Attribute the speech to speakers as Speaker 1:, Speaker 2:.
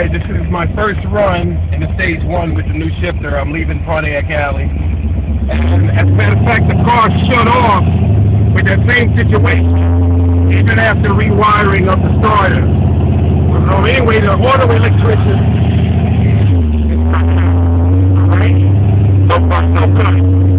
Speaker 1: Anyway, this is my first run in the Stage-1 with the new shifter. I'm leaving Pontiac Alley. And as a matter of fact, the car shut off with that same situation, even after rewiring of the starter. So anyway, the auto electrician, right? So far, so good.